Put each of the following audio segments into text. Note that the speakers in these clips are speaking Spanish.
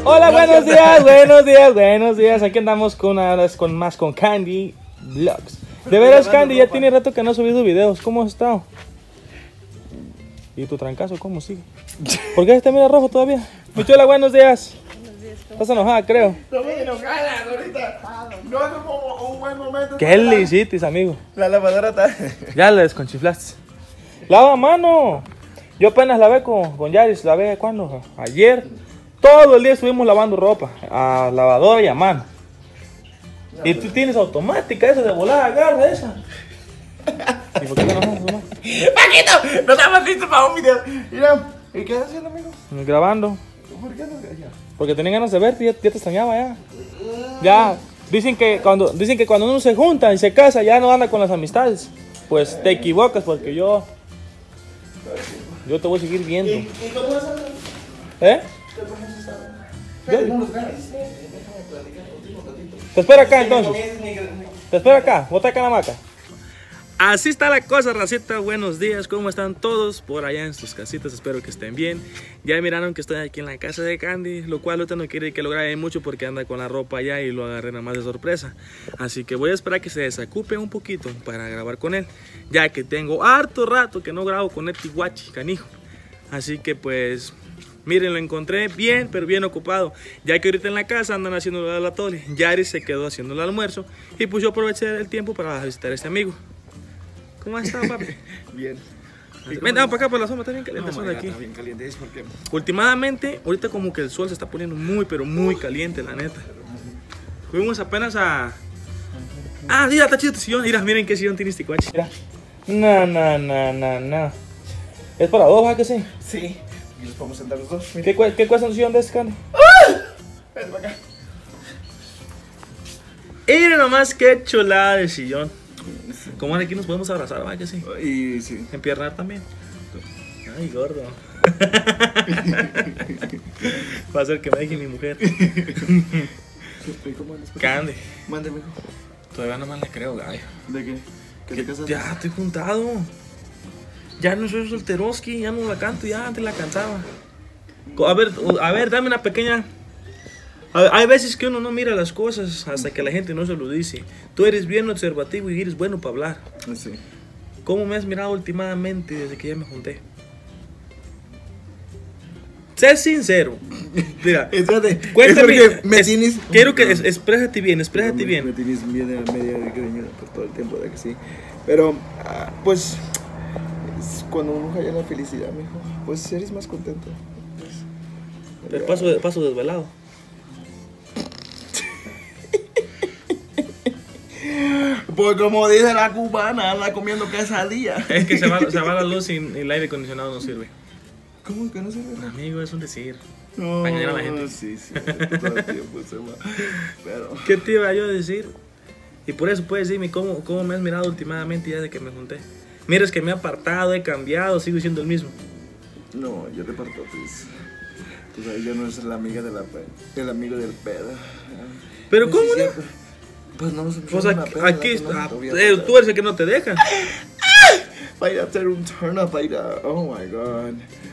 Hola, buenos días, buenos días, buenos días. Aquí andamos con más con Candy Vlogs. De veras, Candy, ya tiene rato que no ha subido videos. ¿Cómo has estado? ¿Y tu trancazo cómo sigue? ¿Por qué te mira rojo todavía? Michuela, buenos días. Estás enojada, creo. No me enojada ahorita. No es como un buen momento. ¿Qué le hiciste, amigo? La lavadora está. Ya le desconchiflaste. Lava mano. Yo apenas lavé con Yaris. ¿Lavé cuándo? Ayer. Todo el día estuvimos lavando ropa. A lavadora y a mano. Y tú tienes automática esa de volada, agarra esa. ¿Y por qué te enojas, mamá? ¡Paquito! No estamos listos para un video. Mira, ¿y qué estás haciendo, amigo? Grabando. ¿Por qué no grabas? Porque tenía ganas de verte, ya te extrañaba ya. Ya, dicen que cuando uno se junta y se casa ya no anda con las amistades. Pues te equivocas porque yo te voy a seguir viendo. ¿Y cómo vas a hablar? ¿Eh? Déjame platicar contigo un ratito. Te espero acá entonces. Te espero acá, bota acá en la hamaca. Así está la cosa, racita. Buenos días, ¿cómo están todos por allá en sus casitas? Espero que estén bien. Ya miraron que estoy aquí en la casa de Candy, lo cual ahorita no quiere que lo grabe mucho porque anda con la ropa allá y lo agarré nada más de sorpresa. Así que voy a esperar que se desocupe un poquito para grabar con él, ya que tengo harto rato que no grabo con este guachi, canijo. Así que pues, miren, lo encontré bien, pero bien ocupado, ya que ahorita en la casa andan haciendo la tole. Yari se quedó haciendo el almuerzo y pues yo aproveché el tiempo para visitar a este amigo. ¿Cómo has estado, papi? Bien. Ven, para acá por la sombra, está bien caliente No, aquí. está bien caliente, es porque... Últimamente, ahorita como que el sol se está poniendo muy, pero muy caliente, la neta. Fuimos apenas a... Ah, mira, está chido tu sillón. Mira, miren qué sillón tiene este cuachi. Mira. No. ¿Es para dos, ¿verdad que sí? Sí. Y nos podemos sentar los dos. ¿Qué cuesta un sillón de ese, Candy? Ven para acá. Miren nomás qué chulada de sillón. Como aquí nos podemos abrazar, ¿verdad que sí? Y sí. Empiernar también. Ay, gordo. Va a ser que me deje mi mujer. ¿Cómo andas? Candy. Mándeme, hijo. Todavía no más le creo, gallo. ¿De qué? ¿Qué te casas? Ya estoy juntado. Ya no soy solteroski, ya no la canto, ya antes la cantaba. A ver, dame una pequeña... Hay veces que uno no mira las cosas hasta que la gente no se lo dice. Tú eres bien observativo y eres bueno para hablar. Sí. ¿Cómo me has mirado últimamente desde que ya me junté? Sé sincero. Mira, Espérate, cuéntame. es porque me tienes... Quiero que exprésate bien, exprésate Me bien. tienes medio greñudo por todo el tiempo, de que sí. Pero, pues, cuando uno halla la felicidad, mijo, pues eres más contento. Pero paso desvelado. Pues como dice la cubana, anda comiendo quesadilla. Es que se va la luz y el aire acondicionado no sirve. ¿Cómo que no sirve? Amigo, es un decir. No, Para engañar a la gente. sí, todo el tiempo se va. Pero... ¿Qué te iba yo a decir? Y por eso puedes decirme cómo me has mirado últimamente ya desde que me junté. Mira, es que me he apartado, he cambiado, sigo siendo el mismo. No, yo te parto, pues. Tú sabes, yo no soy la amiga de el amigo del pedo. ¿Pero Pues cómo sí, no? cierto. Pues no, Pues aquí tú eres el que no te dejan. Va a ir a hacer un turn up, va a ir a... Oh my god.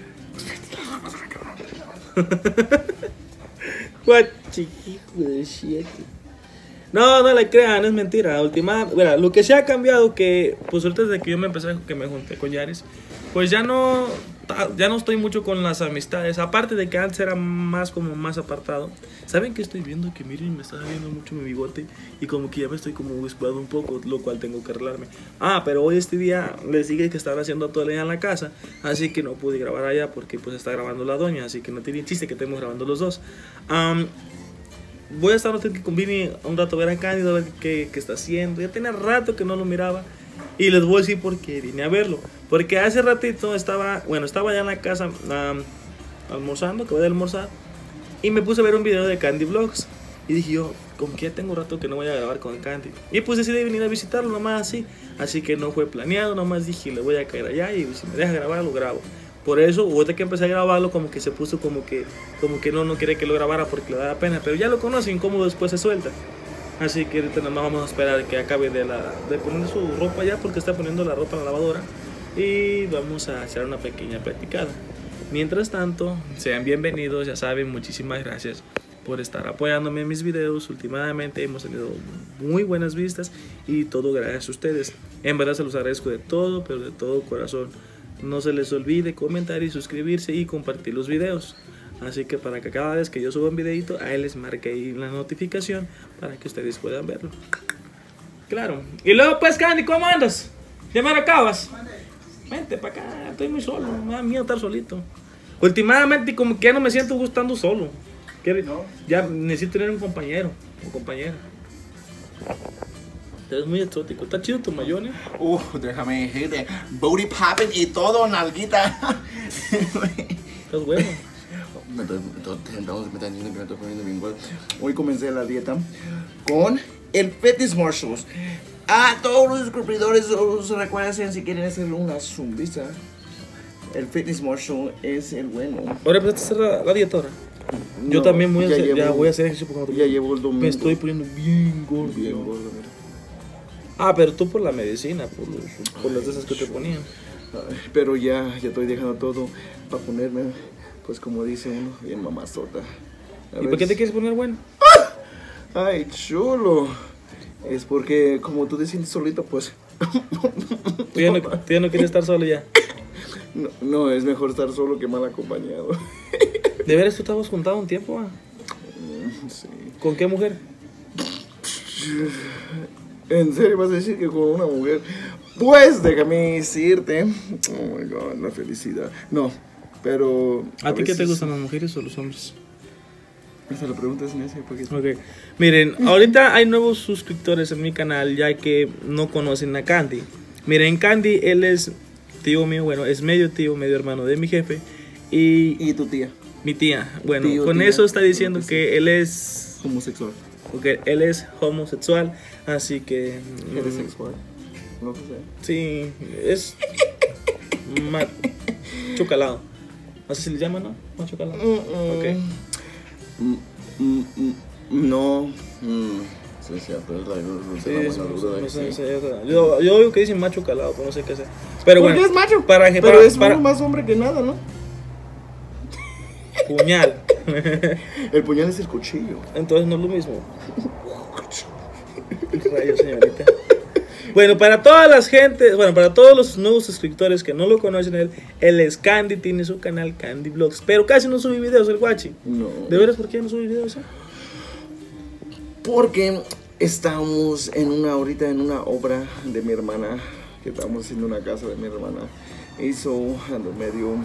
What, chiquito de shit. No le crean, es mentira. Mira, lo que se ha cambiado que, pues ahorita desde que yo me junté con Yaris, pues ya no estoy mucho con las amistades. Aparte de que antes era más apartado. ¿Saben qué estoy viendo? Que miren, me está saliendo mucho mi bigote y como que ya me estoy como descuidado un poco, lo cual tengo que arreglarme. Pero hoy este día les dije que estaba haciendo todo el día en la casa, así que no pude grabar allá porque pues está grabando la doña, así que no tiene chiste que estemos grabando los dos. Voy a estar con Vini un rato a ver a Cándido, a ver qué está haciendo. Ya tenía rato que no lo miraba. Y les voy a decir por qué vine a verlo. Porque hace ratito estaba allá en la casa almorzando, que voy a almorzar. Y me puse a ver un video de Candy Vlogs. Y dije yo, como que ya tengo rato que no voy a grabar con Candy. Y pues decidí venir a visitarlo nomás así. Así que no fue planeado, nomás dije, le voy a caer allá y si me deja grabar, lo grabo. Por eso, ahorita que empecé a grabarlo, como que se puso como que no quiere que lo grabara porque le da pena. Pero ya lo conocen, cómo después se suelta. Así que ahorita nada más vamos a esperar que acabe de poner su ropa ya, porque está poniendo la ropa en la lavadora. Y vamos a hacer una pequeña platicada. Mientras tanto, sean bienvenidos, ya saben, muchísimas gracias por estar apoyándome en mis videos. Últimamente hemos tenido muy buenas vistas y todo gracias a ustedes. En verdad se los agradezco de todo, pero de todo corazón. No se les olvide comentar y suscribirse y compartir los videos. Así que para que cada vez que yo suba un videito, ahí les marque ahí la notificación para que ustedes puedan verlo. Claro. Y luego pues, Candy, ¿cómo andas? ¿Ya me acabas? Vente para acá, estoy muy solo, me da miedo estar solito. Últimamente como que ya no me siento gustando solo. No. Ya necesito tener un compañero o compañera. Es muy exótico, está chido tu mayón, Déjame decirte, booty popping y todo, nalguita. Estás bueno. Me están diciendo que me estoy poniendo bien gordo. Hoy comencé la dieta con el Fitness Marshalls. A todos los suscriptores, recuerden si quieren hacer una zumbisa. El Fitness Marshall es el bueno. Ahora empezaste a hacer la dieta ahora. Yo No, también voy a ya hacer, llevo- ya voy a hacer ejercicio porque Ya llevo el domingo. me estoy poniendo bien gordo. bien gordo, mira. Ah, pero tú por la medicina, por las de esas que te ponían. Ay, pero ya estoy dejando todo para ponerme, pues como dice uno, bien mamazota. A ¿Y ver por qué te si- quieres poner bueno? Ay, chulo. Es porque como tú te sientes solito, pues... Tú ya no quieres estar solo ya. No, es mejor estar solo que mal acompañado. ¿De veras tú estabas juntado un tiempo? Ah? Sí. ¿Con qué mujer? ¿En serio vas a decir que con una mujer? Pues déjame decirte. Oh my god, la felicidad. No, pero. ¿A ti qué te veces- gustan, las mujeres o los hombres? Esa la pregunta es necia porque. Ok, miren, ahorita hay nuevos suscriptores en mi canal ya que no conocen a Candy. Miren, Candy, él es tío mío, bueno, es medio tío, medio hermano de mi jefe. Y tu tía? mi tía, bueno, Tío, con tía, eso está diciendo lo que que él es, Homosexual. porque él es homosexual, así que Eres sexual. Lo que sea. sí, es macho calado. Así se le llama, ¿no? Macho calado. Ok. No. Sí, sí, pero es la Sí, duda. no sé, yo oigo que dicen macho calado, pero no sé qué hacer. Pero Porque bueno, es macho. para, Pero es para más hombre que nada, ¿no? puñal. El puñal es el cuchillo. Entonces no es lo mismo. Rayos, señorita. Bueno, para todas las gente, bueno, para todos los nuevos suscriptores que no lo conocen, él es Candy, tiene su canal Candy Vlogs, pero casi no sube videos el guachi. No. ¿De veras por qué no sube videos? Porque estamos ahorita en una obra de mi hermana, que estamos haciendo una casa de mi hermana. Hizo ando medio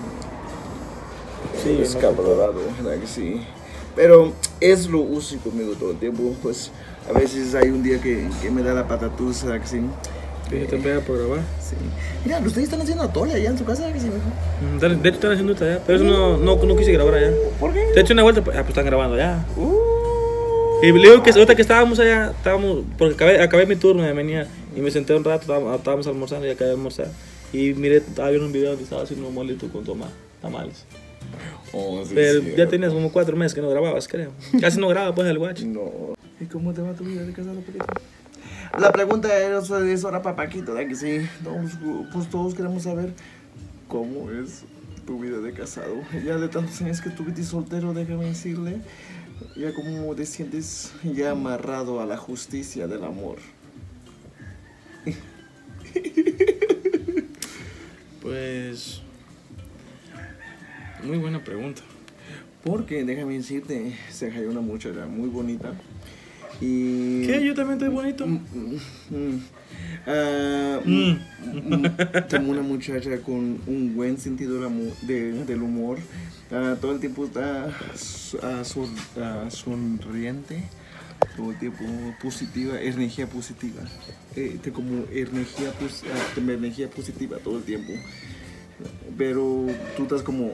Sí, escabrado, ¿verdad que sí? Pero es lo uso conmigo todo el tiempo, pues a veces hay un día que me da la patatusa, ¿verdad que sí? Que te pega por grabar. Sí. Mira, ustedes están haciendo atole allá en su casa, ¿verdad que sí, mijo? De hecho están haciendo allá, pero eso no quise grabar allá. ¿Por qué? Te he hecho una vuelta, pues están grabando allá. Y le digo que ahorita que estábamos allá, porque acabé mi turno de venía y me senté un rato, estábamos almorzando y acabé de almorzar. Y miré, estaba viendo un video donde estaba haciendo un molito con tamales. Oh, sí, Pero sí, ya tenías como 4 meses que no grababas, creo. Casi no grababa pues el guacho. No. ¿Y cómo te va tu vida de casado, Paquito? La pregunta es ahora para Paquito, ¿verdad que sí? Todos queremos saber cómo es tu vida de casado. Ya de tantos años que tuviste soltero, déjame decirle, ya cómo te sientes ya amarrado a la justicia del amor. Pues... muy buena pregunta. Porque, déjame decirte, se halló una muchacha muy bonita. Y... ¿Qué? Yo también estoy bonito. Tengo una muchacha con un buen sentido del humor. Todo el tiempo está sonriente. Todo el tiempo positiva, energía positiva. Como energía positiva todo el tiempo. Pero tú estás como...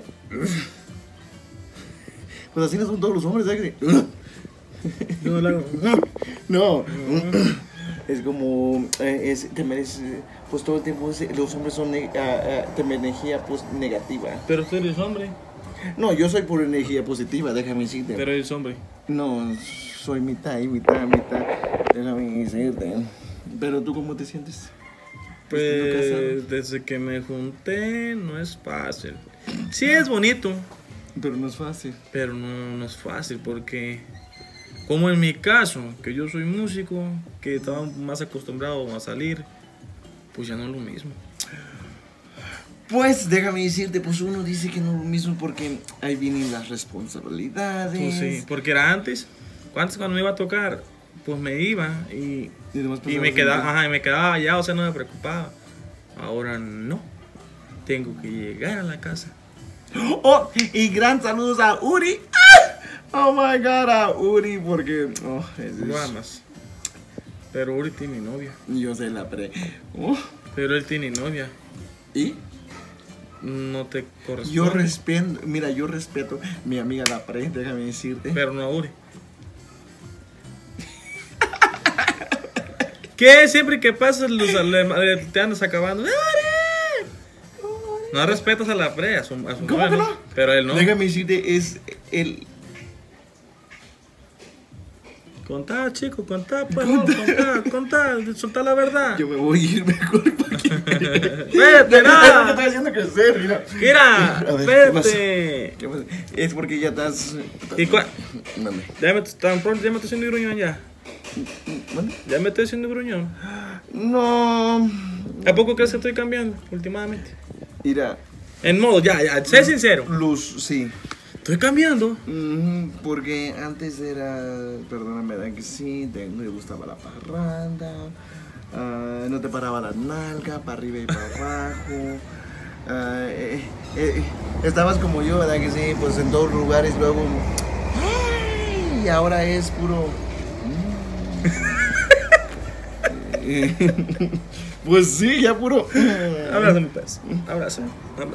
Pues así no son todos los hombres, ¿sabes? Yo no lo hago. No. Es como... te mereces... Pues todo el tiempo los hombres son... energía negativa. Pero tú eres hombre. No, yo soy por energía positiva, déjame decirte. Pero eres hombre. No, soy mitad y mitad. Déjame decirte. Pero tú, ¿cómo te sientes? Pues desde que me junté no es fácil. Sí es bonito, Pero no es fácil. pero no es fácil porque, como en mi caso, que yo soy músico, que estaba más acostumbrado a salir, pues ya no es lo mismo. Pues déjame decirte, pues uno dice que no es lo mismo porque ahí vienen las responsabilidades. Pues sí, porque era antes cuando me iba a tocar, pues me iba y demás me personas quedaba, ajá, y me quedaba allá, o sea, no me preocupaba. Ahora no, tengo que llegar a la casa. Oh, y gran saludos a Uri. Oh my god, a Uri, porque Nada más. Pero Uri tiene novia. yo se la oh. Pero él tiene novia. ¿Y? No te corresponde. Yo respeto, mira, yo respeto mi amiga la pre, déjame decirte. Pero no a Uri. ¿Qué? Siempre que pasas te andas acabando. ¡Uri! No respetas a la pre, a su ¿Cómo novia, que ¿no? no? Pero él no. Déjame decirte, es el... Contá, chico, contá, pues, contá, soltá la verdad. Yo me voy a ir mejor porque... Vete, Te nada. estoy haciendo crecer, mira. Mira, A ver, ¿qué pasa? vete. ¿Qué pasa? Es porque ya estás... ¿Y cuál? Mande. Tan pronto ya me estoy haciendo gruñón ya. ¿Mande? Ya me estoy haciendo gruñón. No... ¿A poco crees que estoy cambiando últimamente? Mira, En modo, ya, sé sincero. Luz, sí. Estoy cambiando. Porque antes era, perdóname, ¿verdad que sí? Me gustaba la parranda, no te paraba la nalga, para arriba y para abajo. Estabas como yo, ¿verdad que sí? Pues en todos lugares luego. ¡Ay! Y ahora es puro. Pues sí, ya puro. Abrázame, pues. Abrázame.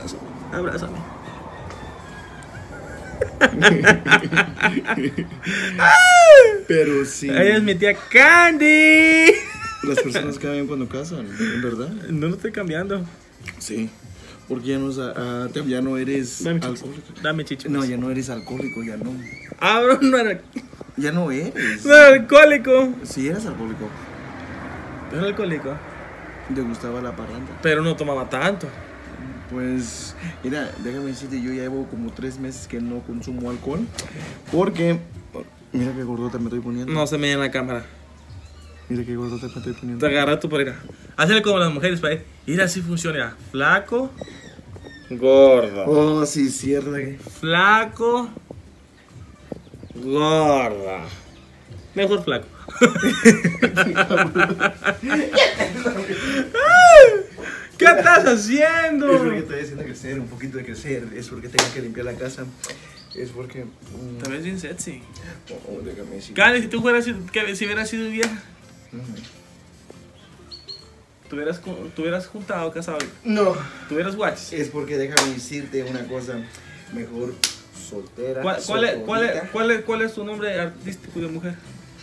Pero sí. Ella es mi tía Candy. Las personas cambian cuando casan, ¿en verdad? No lo estoy cambiando. Sí. Porque ya no eres Dame chichi. alcohólico. Dame chichi. No, ya no eres alcohólico, ya no. Ah, bro, no era eres. alcohólico. Sí, eras alcohólico. No era alcohólico. Te gustaba la parranda. Pero no tomaba tanto. Pues, mira, déjame decirte, yo ya llevo como 3 meses que no consumo alcohol. Porque, mira qué gordota me estoy poniendo. No se me en la cámara. Mira qué gordota me estoy poniendo. Te agarras tú por ir. Hazle como las mujeres para ir así funciona. Flaco, gordo. Oh, sí, cierra. Flaco, gorda. Mejor flaco. ¿Qué estás haciendo? Es porque estoy haciendo crecer, un poquito de crecer. Es porque tengo que limpiar la casa. Es porque... Te ves bien sexy. déjame decir. Cali, si tú hubieras sido vieja, te hubieras juntado, casado, No. tuvieras guaches. Es porque déjame decirte una cosa. Mejor soltera. ¿Cuál es tu nombre artístico de mujer?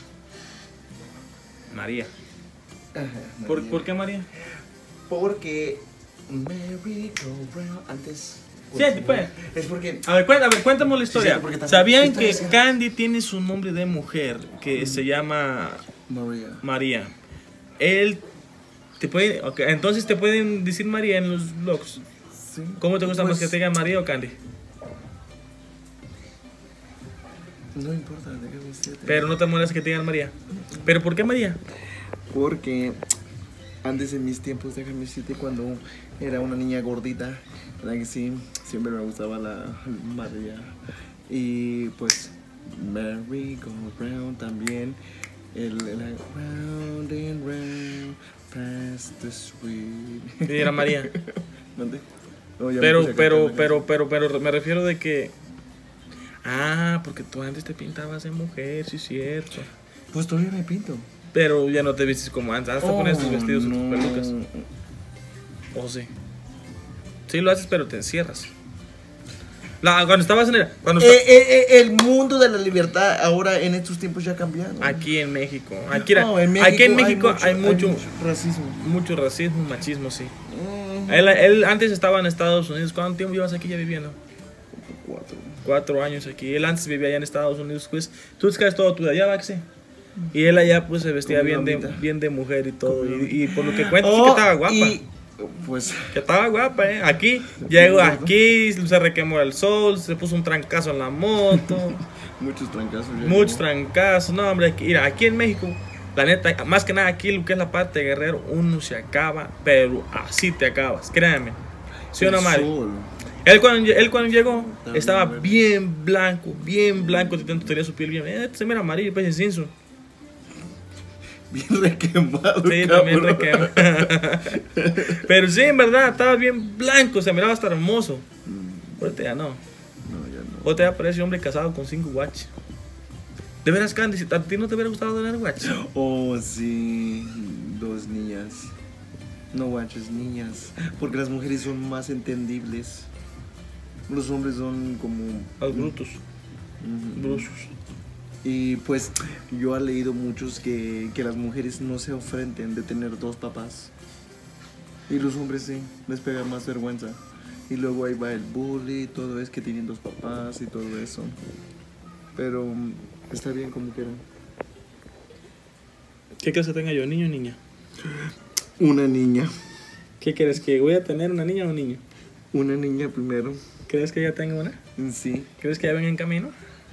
María. Ajá, ¿Por qué María? Porque Merry Go Round antes. Sí, pues. Es porque. A ver, cuéntame la historia. Sí, porque también ¿Sabían estoy que haciendo- Candy tiene su nombre de mujer que se llama María. María? Él te puede, okay, entonces te pueden decir María en los blogs. Sí. ¿Cómo te gusta más Pues, que te digan María o Candy? No importa, déjame decirte. Pero no te molesta que te digan María. ¿Pero por qué María? Porque antes en mis tiempos, déjame decirte, cuando era una niña gordita, ¿verdad que sí? Siempre me gustaba la María. Y pues, Merry Go Round también. El round and round, past the sweet. Sí, era María. ¿Dónde? No, ya me puse a Pero me refiero de que... Ah, porque tú antes te pintabas de mujer, sí es cierto. Pues todavía me pinto. Pero ya no te vistes como antes. Hasta pones tus vestidos y tus no. pelucas. ¿O sí? Sí lo haces, pero te encierras. Cuando estabas en el... El mundo de la libertad ahora en estos tiempos ya ha cambiado. Aquí en México. Aquí en México hay mucho racismo. mucho racismo, machismo, sí. Él antes estaba en Estados Unidos. ¿Cuánto tiempo llevas aquí ya viviendo? 4 años aquí. Él antes vivía allá en Estados Unidos. Pues tú te quedas todo tu allá, Baxi. Y él allá pues se vestía bien de mujer y todo. Y por lo que cuentas, sí que estaba guapa. Pues. Que estaba guapa, Aquí, llegó aquí, se requemó el sol, se puso un trancazo en la moto. Muchos trancazos. Muchos trancazos. No, hombre, mira, aquí en México, la neta, más que nada aquí, lo que es la parte de Guerrero, uno se acaba, pero así te acabas, créanme. ¿Sí o no, Mari? Él cuando llegó, estaba bien blanco, tenía su piel bien. Se mira amarillo, pues es inso. Bien requemado. Sí, también requemado. Pero sí, en verdad, estaba bien blanco, se miraba hasta hermoso. Ahorita ya no. No, ya no. Ahorita ya parece hombre casado con 5 guaches. De veras, Candy, ¿a ti no te hubiera gustado tener guaches? Oh, sí. 2 niñas. No guaches, niñas. Porque las mujeres son más entendibles. Los hombres son como... Los brutos. Brusos. Y pues yo he leído muchos que las mujeres no se ofenden de tener 2 papás. Y los hombres sí, les pega más vergüenza. Y luego ahí va el bully, todo es que tienen 2 papás y todo eso. Pero está bien como quieran. ¿Qué clase tenga yo, niño o niña? Una niña. ¿Qué quieres? ¿Que voy a tener una niña o un niño? Una niña primero. ¿Crees que ya tengo una? Sí. ¿Crees que ya ven en camino?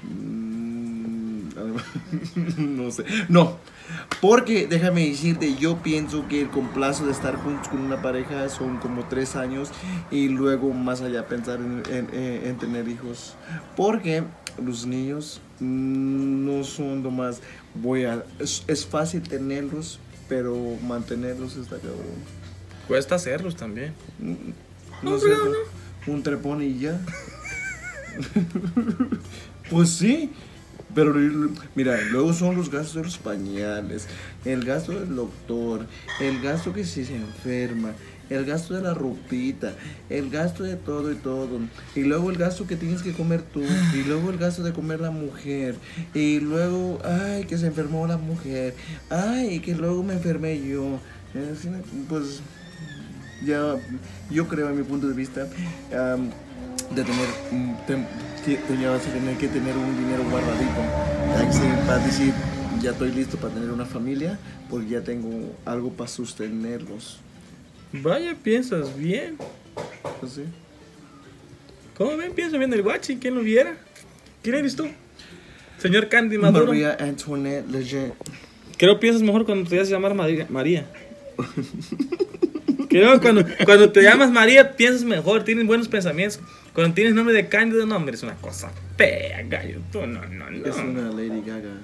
No sé. No. Porque déjame decirte, yo pienso que el complazo de estar juntos con una pareja son como 3 años y luego más allá pensar en tener hijos. Porque los niños no son lo más... Es fácil tenerlos, pero mantenerlos está cabrón. Cuesta hacerlos también. No sé, un trepón y ya. Pues sí. Pero mira, luego son los gastos de los pañales, el gasto del doctor, el gasto que si se enferma, el gasto de la ropita, el gasto de todo y todo. Y luego el gasto que tienes que comer tú, y luego el gasto de comer la mujer, y luego, ay, que se enfermó la mujer, ay, que luego me enfermé yo. Pues ya, yo creo en mi punto de vista, de tener que tener un dinero guardadito para decir, ya estoy listo para tener una familia, porque ya tengo algo para sostenerlos. Vaya, piensas bien. Pues sí. ¿Cómo ven? Piensa bien del guachi. ¿Quién lo viera? ¿Quién eres tú? Señor Candy Maduro. María Antoinette Lejeune. Creo que piensas mejor cuando te vas a llamar María. Creo que cuando te llamas María piensas mejor, tienes buenos pensamientos. Cuando tienes nombre de Cándido, no, hombre, es una cosa fea, gallo. Tú, no. Es una Lady Gaga.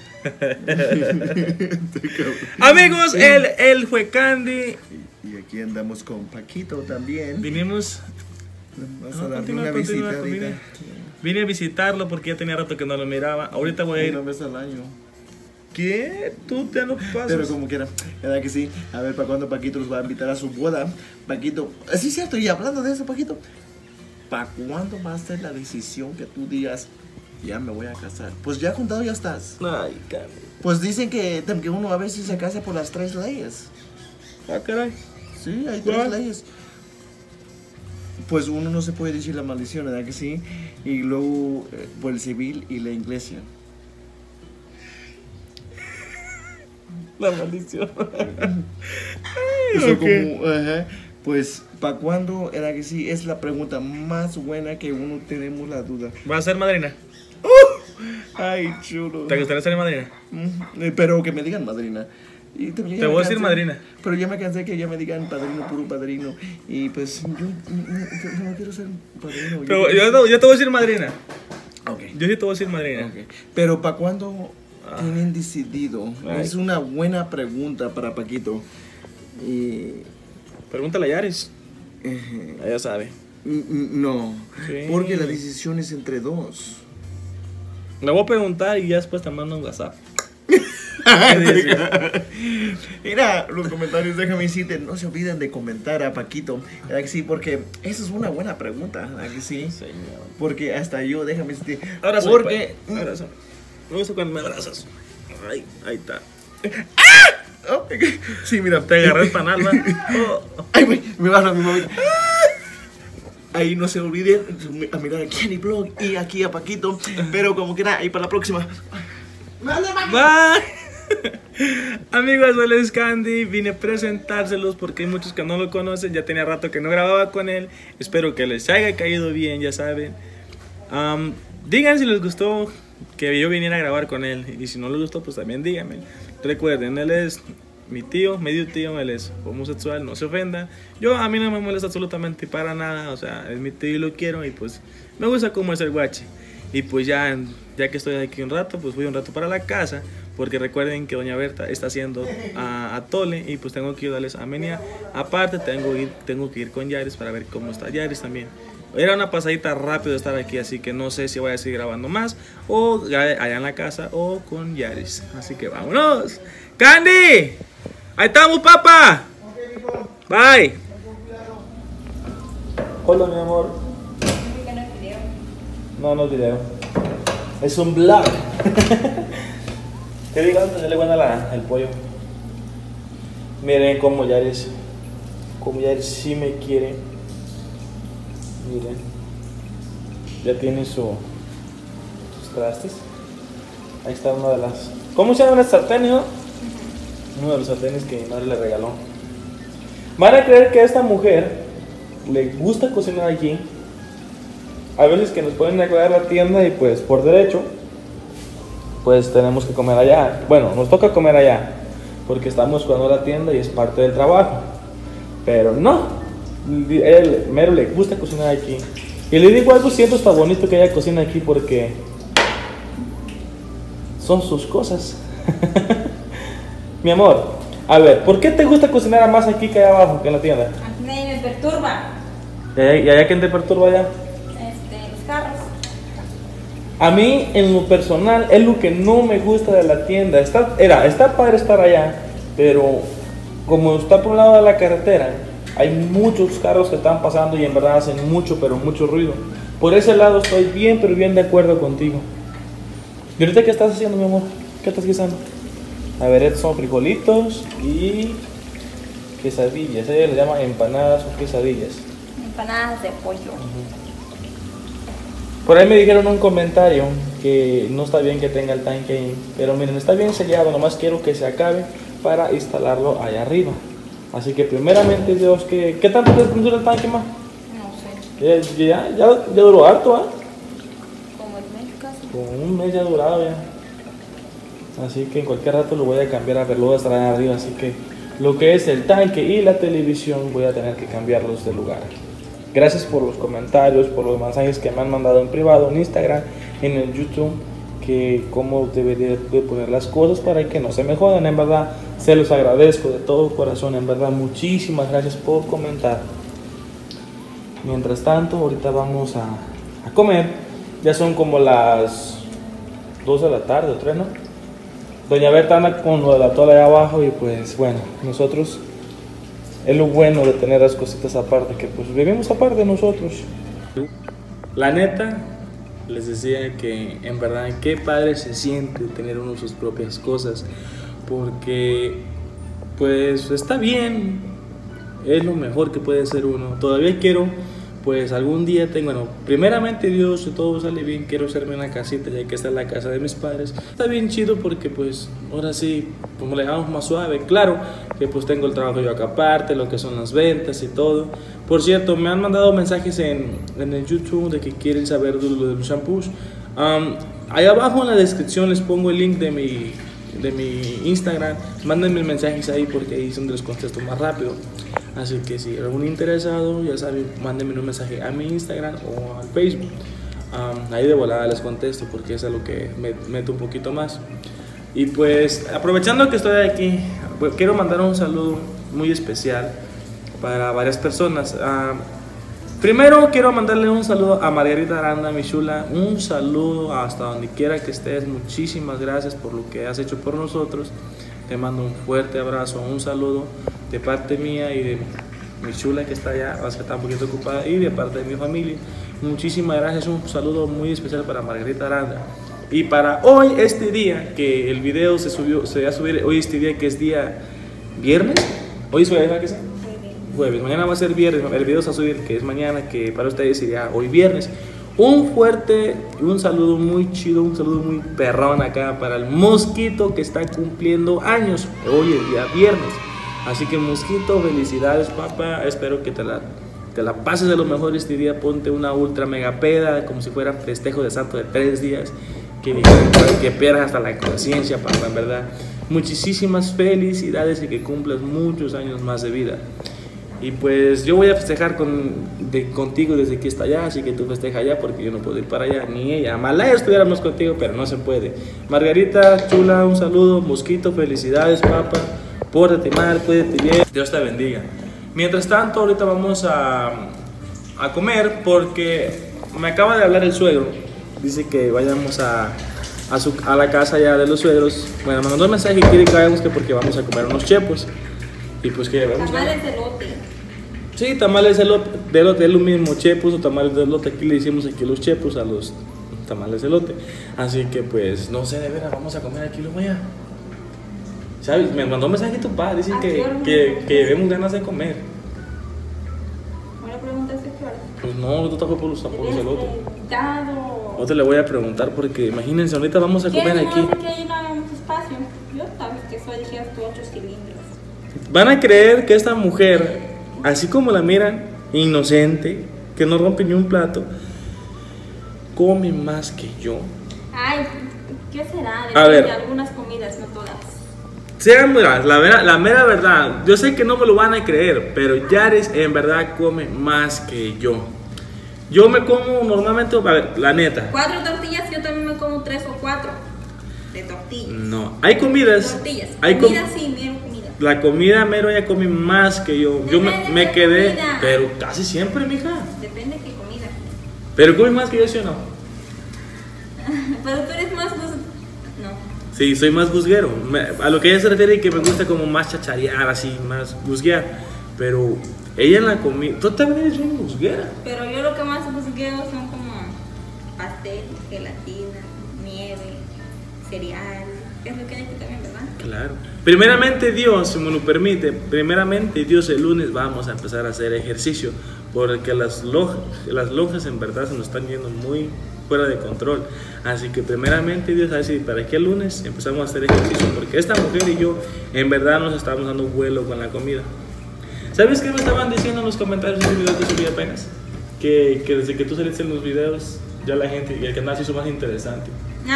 Amigos, él fue Candy. Y aquí andamos con Paquito también. Vinimos... Vas a darle una visita. Vine a visitarlo porque ya tenía rato que no lo miraba. Ahorita voy a ir... Una vez al año. ¿Qué? Tú te lo pasas. Pero como quiera, ¿verdad que sí? A ver, ¿para cuándo Paquito los va a invitar a su boda? Paquito, sí es cierto, y hablando de eso, Paquito, ¿para cuándo va a ser la decisión que tú digas, ya me voy a casar? Pues ya contado ya estás. Ay, cabrón. Pues dicen que uno a veces se casa por las 3 leyes. Ah, caray. Sí, hay 3 leyes. Pues uno no se puede decir la maldición, ¿verdad que sí? Y luego por el civil y la iglesia. La maldición. Eso okay. Como, pues, ¿para cuándo era que sí? Es la pregunta más buena que uno tenemos la duda. ¿Vas a ser madrina? Ay, chulo. ¿Te gustaría ser madrina? Pero que me digan madrina. Y te voy a decir madrina. Pero ya me cansé que ya me digan padrino, puro padrino. Y pues yo no quiero ser padrino. Pero yo te voy a decir madrina. Okay. Yo sí te voy a decir madrina. Okay. Pero ¿para cuándo tienen decidido? Ay. Es una buena pregunta para Paquito. Pregúntale a Yaris. Ella sabe. No, sí. Porque la decisión es entre 2. Le voy a preguntar y ya después te mando un WhatsApp. Mira, los comentarios, déjame decirte, no se olviden de comentar a Paquito, ¿verdad que sí? Porque esa es una buena pregunta, ¿verdad que sí? Señor. Porque hasta yo, déjame decirte, ahora soy porque... Abrazo. Me gusta cuando me abrazas. Ay, ahí está. ¡Ah! Oh, sí, mira. Te agarré el panal, ¿no? Oh. Ay, güey, me baja mi mamita. Ahí no se olviden a mirar a Kenny Blog y aquí a Paquito. Pero como quiera, ahí para la próxima. Bye. Amigos, él es Candy. Vine a presentárselos porque hay muchos que no lo conocen. Ya tenía rato que no grababa con él. Espero que les haya caído bien, ya saben. Digan si les gustó que yo viniera a grabar con él. Y si no les gustó, pues también díganme. Recuerden, él es mi tío, medio tío. Él es homosexual, no se ofenda. A mí no me molesta absolutamente para nada. O sea, es mi tío y lo quiero. Y pues me gusta cómo es el guache. Y pues ya que estoy aquí un rato, pues voy un rato para la casa. Porque recuerden que doña Berta está haciendo atole y pues tengo que ayudarles a menear. Aparte tengo que ir con Yaris para ver cómo está Yaris también. Era una pasadita rápido estar aquí, así que no sé si voy a seguir grabando más o allá en la casa o con Yaris. Así que vámonos. ¡Candy! ¡Ahí estamos, papá! Bye. Hola, mi amor. No es video. Es un vlog. ¿Qué digan? Le van el pollo. Miren cómo Yaris sí me quiere. Miren. Ya tiene sus trastes. Ahí está una de las... ¿Cómo se llaman las sartenes, no? Uno de los sartenes que mi madre le regaló. Van a creer que a esta mujer le gusta cocinar aquí. A veces que nos pueden aclarar la tienda y pues por derecho pues tenemos que comer allá. Bueno, nos toca comer allá porque estamos cuidando la tienda y es parte del trabajo. Pero no, él mero le gusta cocinar aquí. Y le digo algo, siento está bonito que ella cocina aquí porque son sus cosas. Mi amor, a ver, ¿por qué te gusta cocinar más aquí que allá abajo, que en la tienda? A mí me perturba. ¿Y allá quién te perturba allá? Los carros. A mí, en lo personal, es lo que no me gusta de la tienda. Está padre estar allá, pero como está por un lado de la carretera, hay muchos carros que están pasando y en verdad hacen mucho, pero mucho ruido. Por ese lado estoy bien, pero bien de acuerdo contigo. ¿Y ahorita qué estás haciendo, mi amor? ¿Qué estás guisando? A ver, estos son frijolitos y quesadillas. Ella le llama empanadas o quesadillas. Empanadas de pollo. Por ahí me dijeron un comentario que no está bien que tenga el tanque ahí, pero miren, está bien sellado, nomás quiero que se acabe para instalarlo allá arriba. Así que primeramente Dios, ¿qué tanto te dura el tanque más? No sé. Ya duró harto, ¿eh? Como el mes casi. Como un mes ya ha durado ya. Así que en cualquier rato lo voy a cambiar a verlo estar allá arriba, así que lo que es el tanque y la televisión voy a tener que cambiarlos de lugar. Gracias por los comentarios, por los mensajes que me han mandado en privado, en Instagram, en el YouTube, que cómo debería de poner las cosas para que no se me jodan. En verdad, se los agradezco de todo corazón. En verdad, muchísimas gracias por comentar. Mientras tanto, ahorita vamos a comer. Ya son como las 2 de la tarde o 3, ¿no? Doña Berta anda con lo de la toalla allá abajo y pues bueno, nosotros... Es lo bueno de tener las cositas aparte, que pues vivimos aparte nosotros. La neta, les decía que en verdad qué padre se siente tener uno sus propias cosas, porque pues está bien, es lo mejor que puede ser uno. Todavía quiero, pues algún día bueno, primeramente Dios, si todo sale bien, quiero hacerme una casita, ya que esta es la casa de mis padres. Está bien chido porque pues ahora sí, como le dejamos más suave. Claro que pues tengo el trabajo yo acá aparte, lo que son las ventas y todo. Por cierto, me han mandado mensajes en el YouTube de que quieren saber de lo de los shampoos. Ahí abajo en la descripción les pongo el link de mi Instagram. Mándenme mensajes ahí porque ahí es donde les contesto más rápido. Así que si algún interesado, ya saben, mándenme un mensaje a mi Instagram o al Facebook. Ahí de volada les contesto porque es a lo que me meto un poquito más. Y pues aprovechando que estoy aquí, pues, quiero mandar un saludo muy especial para varias personas. Primero quiero mandarle un saludo a Margarita Aranda, mi chula. Un saludo hasta donde quiera que estés. Muchísimas gracias por lo que has hecho por nosotros. Te mando un fuerte abrazo, un saludo de parte mía y de mi chula que está allá, va a estar un poquito ocupada, y de parte de mi familia. Muchísimas gracias, un saludo muy especial para Margarita Aranda. Y para hoy, este día, que el video se va a subir hoy, este día que es día viernes. Hoy es jueves, ¿verdad que sí? Jueves, mañana va a ser viernes, el video se va a subir que es mañana, que para ustedes sería hoy viernes. Un fuerte y un saludo muy chido, un saludo muy perrón acá para el Mosquito que está cumpliendo años. Hoy es día viernes. Así que Mosquito, felicidades, papá. Espero que te la pases de lo mejor este día. Ponte una ultra mega peda, como si fuera festejo de santo de 3 días. Que pierdas hasta la conciencia, papá, en verdad. Muchísimas felicidades y que cumplas muchos años más de vida. Y pues yo voy a festejar contigo desde aquí hasta allá, así que tú festeja allá porque yo no puedo ir para allá, ni ella. Malaya estuviéramos contigo, pero no se puede. Margarita, chula, un saludo. Mosquito, felicidades, papá. Pórtate mal, cuídate bien. Dios te bendiga. Mientras tanto, ahorita vamos a comer porque me acaba de hablar el suegro. Dice que vayamos a la casa ya de los suegros. Bueno, me mandó un mensaje y quiere que vayamos porque vamos a comer unos chepos. Y pues que vamos tamales de elote. Sí, tamales de elote, es lo mismo, chepos o tamales de elote. Aquí le hicimos aquí los chepos a los tamales de elote. Así que pues, no sé, de veras, vamos a comer aquí luego ya. ¿Sabes? Me mandó un mensaje tu padre, dice que llevemos ganas de comer. ¿Me preguntaste qué hora? Pues no, tú tampoco por los tampoco elote. Dado. No te le voy a preguntar porque imagínense, ahorita vamos a comer aquí. No, porque ahí no hay mucho espacio. Yo sabes que soy de 8 cilindros. Van a creer que esta mujer, así como la miran, inocente, que no rompe ni un plato, come más que yo. Ay, ¿qué será? A ver. De algunas comidas, no todas. Sean la mera verdad, yo sé que no me lo van a creer, pero Yaris en verdad come más que yo. Yo me como normalmente, a ver, la neta. 4 tortillas, yo también me como 3 o 4 de tortillas. No, hay comidas. Tortillas, hay comida sí, mero comida. La comida mero ella come más que yo. Yo me quedé, comida. Pero casi siempre, mija. Depende de qué comida. Pero come más que yo, ¿sí o no? Pero tú eres más no. Sí, soy más busguero. A lo que ella se refiere que me gusta como más chacharear, así, más busguear. Pero ella en la comida, tú también eres bien busguera. Pero yo lo que más busgueo son como pastel, gelatina, nieve, cereal. Es lo que hay aquí también, ¿verdad? Claro. Primeramente Dios, si me lo permite, primeramente Dios el lunes vamos a empezar a hacer ejercicio. Porque las lonjas en verdad se nos están yendo muy fuera de control. Así que primeramente Dios, a ver si para qué el lunes empezamos a hacer ejercicio. Porque esta mujer y yo en verdad nos estamos dando vuelo con la comida. ¿Sabes qué me estaban diciendo en los comentarios de los videos que subí apenas? Que desde que tú saliste en los videos, ya la gente y el canal se hizo más interesante.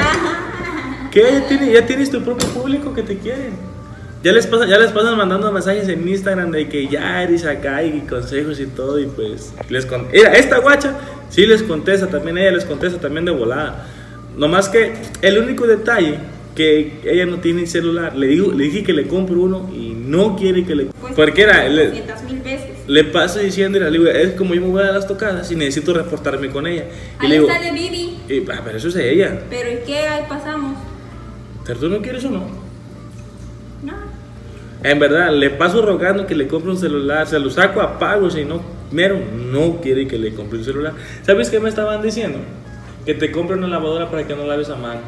Que ya tienes tu propio público que te quieren. Ya les pasan mandando mensajes en Instagram de que ya eres acá y consejos y todo. Y pues mira, esta guacha sí les contesta también, ella les contesta también de volada. Nomás que el único detalle que ella no tiene celular, le dije que le compro uno y no quiere que le... Pues, porque era... 200,000 veces. Le paso diciendo, le digo, es como yo me voy a las tocadas y necesito reportarme con ella. Y Ahí le digo, está de Bibi. pero eso es de ella. Pero ¿y qué? Ahí pasamos. ¿Pero tú no quieres o no? No. En verdad, le paso rogando que le compre un celular, se lo saco a pagos y no, mero, no quiere que le compre un celular. ¿Sabes qué me estaban diciendo? Que te compre una lavadora para que no laves a mano.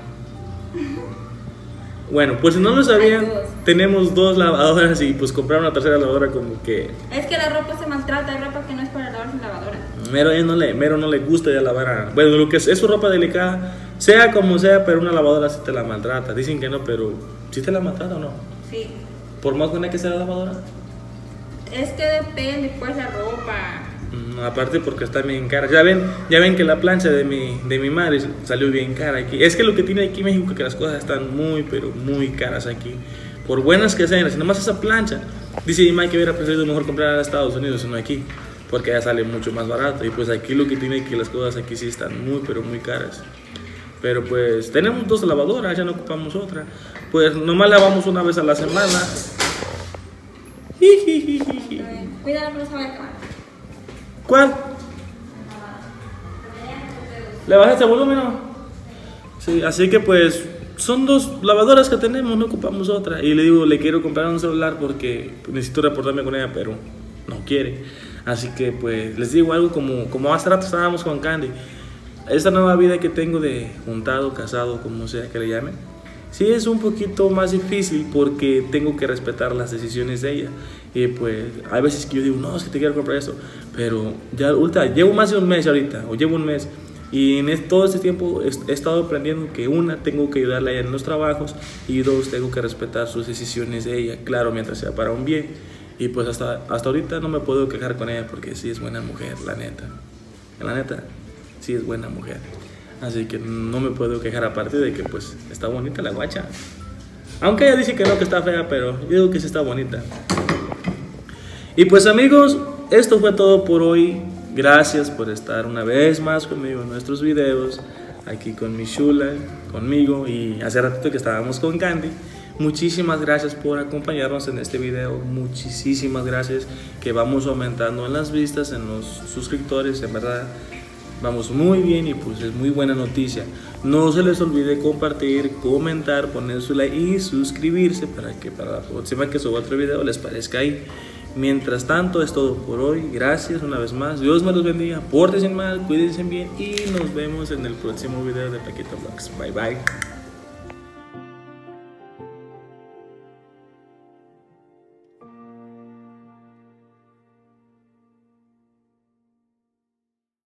Bueno, pues si no lo sabían, tenemos 2 lavadoras y pues comprar una tercera lavadora como que... Es que la ropa se maltrata, hay ropa que no es para lavarse en lavadora. Mero no le gusta ya lavar bueno, lo que es su ropa delicada, sea como sea, pero una lavadora sí te la maltrata. Dicen que no, pero ¿sí te la maltrata o no? Sí. ¿Por más buena que sea la lavadora? Es que depende, pues, la ropa. Aparte porque está bien cara. Ya ven que la plancha de mi madre salió bien cara aquí. Es que lo que tiene aquí en México es que las cosas están muy, pero muy caras aquí. Por buenas que sean, si nomás esa plancha, dice mi madre que hubiera preferido mejor comprar en Estados Unidos, sino aquí, porque allá sale mucho más barato. Y pues aquí lo que tiene es que las cosas aquí sí están muy, pero muy caras. Pero pues tenemos 2 lavadoras, ya no ocupamos otra. Pues nomás lavamos una vez a la semana. Cuidado con esa vaca. ¿Cuál? ¿Le bajas el volumen o no? Sí, así que pues son 2 lavadoras que tenemos, no ocupamos otra. Y le digo, le quiero comprar un celular porque necesito reportarme con ella, pero no quiere. Así que pues les digo algo como hace rato estábamos con Candy. Esta nueva vida que tengo de juntado, casado, como sea que le llamen, sí es un poquito más difícil porque tengo que respetar las decisiones de ella. Y pues hay veces que yo digo, no, es que te quiero comprar esto, pero ya llevo más de un mes ahorita, o llevo un mes, Y en todo este tiempo he estado aprendiendo que una, tengo que ayudarla a ella en los trabajos, y dos, tengo que respetar sus decisiones de ella, claro, mientras sea para un bien. Y pues hasta ahorita no me puedo quejar con ella porque sí es buena mujer, la neta. La neta, sí es buena mujer. Así que no me puedo quejar, aparte de que pues está bonita la guacha. Aunque ella dice que no, que está fea, pero yo digo que sí está bonita. Y pues amigos, esto fue todo por hoy. Gracias por estar una vez más conmigo en nuestros videos, aquí con mi chula, conmigo, y hace ratito que estábamos con Candy. Muchísimas gracias por acompañarnos en este video, muchísimas gracias, que vamos aumentando en las vistas, en los suscriptores, en verdad vamos muy bien y pues es muy buena noticia. No se les olvide compartir, comentar, poner su like y suscribirse para que para la próxima que suba otro video les parezca ahí. Mientras tanto, es todo por hoy. Gracias una vez más. Dios me los bendiga. Pórtense mal, cuídense bien y nos vemos en el próximo video de Paquito Vlogs. Bye bye.